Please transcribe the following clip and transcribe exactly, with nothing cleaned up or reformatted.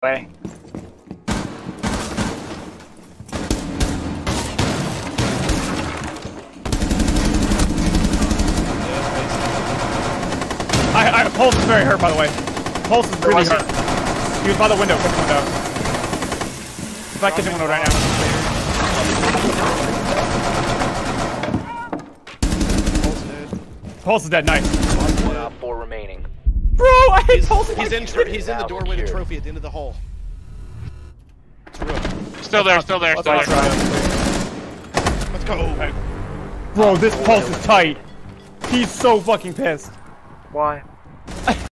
Way. I, I, Pulse is very hurt, by the way. Pulse is really hurt. He was by the window, kitchen window. He's by kitchen window right now. Pulse dead. Pulse is dead, nice. One op four remaining. Bro, I hate He's, Pulse. he's, in, he's in the doorway of the trophy at the end of the hall. It's real. Still there, still there, still there. Let's go. Bro, this Pulse is tight. He's so fucking pissed. Why?